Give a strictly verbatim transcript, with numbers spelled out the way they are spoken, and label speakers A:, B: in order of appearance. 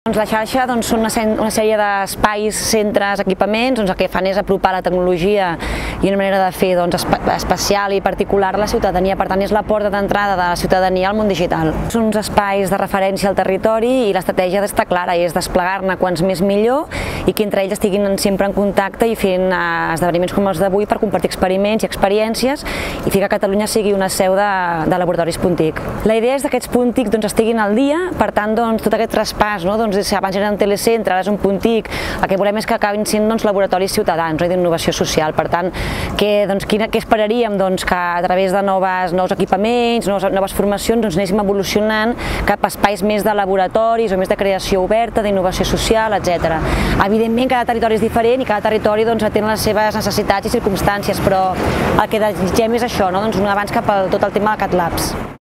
A: La xarxa són una sèrie d'espais, centres, equipaments, el que fan és apropar la tecnologia i una manera de fer especial i particular a la ciutadania, per tant és la porta d'entrada de la ciutadania al món digital. Són uns espais de referència al territori i l'estratègia està clara, és desplegar-ne quants més millor i que entre ells estiguin sempre en contacte i fent esdeveniments com els d'avui per compartir experiments i experiències i fer que Catalunya sigui una seu de laboratoris Puntic. La idea és que aquests Puntic estiguin al dia, per tant tot aquest traspàs, abans eren un telecentre, ara és un Puntic, el que volem és que acabin sent laboratoris ciutadans d'innovació social. Per tant, què esperaríem? Que a través de nous equipaments, noves formacions, anéssim evolucionant cap a espais més de laboratoris o més de creació oberta, d'innovació social, etcètera. Evidentment, cada territori és diferent i cada territori atén les seves necessitats i circumstàncies, però el que desitgem és això, un avanç cap a tot el tema de CatLabs.